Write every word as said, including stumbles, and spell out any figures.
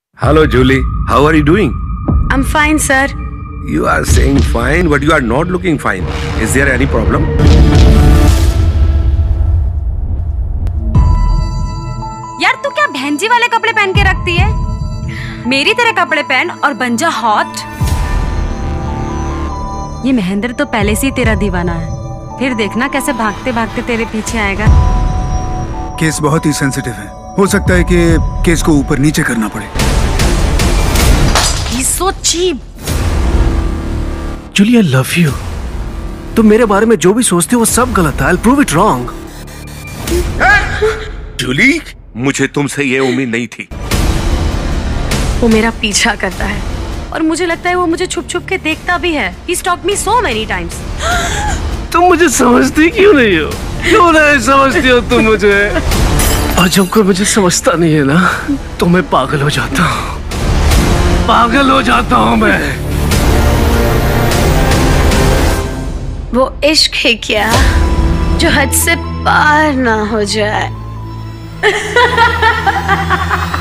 Hello, Julie. How are you doing? I'm fine, sir. You are saying fine, but you are not looking fine. Is there any problem? यार तू क्या बहनजी वाले कपड़े पहन के रखती है? मेरी तरह कपड़े पहन और बन जा हॉट। ये महेंद्र तो पहले से ही तेरा दीवाना है, फिर देखना कैसे भागते भागते तेरे पीछे आएगा। केस बहुत ही सेंसिटिव है, हो सकता है कि केस को ऊपर नीचे करना पड़े। He's so cheap. Jully, I love you. तुम मेरे बारे में जो भी सोचते हो वो सब गलत है। I'll prove it wrong. Jully, मुझे तुमसे ये उम्मीद नहीं थी। वो मेरा पीछा करता है और मुझे लगता है वो मुझे छुप छुप के देखता भी है। He stalked me so many times. तुम मुझे समझती क्यों नहीं हो? क्यों नहीं समझती हो तुम मुझे? और जब कोई मुझे समझता नहीं है ना, तो मैं पागल हो जाता हूँ। पागल हो जाता हूँ मैं। वो इश्क है क्या जो हद से पार ना हो जाए?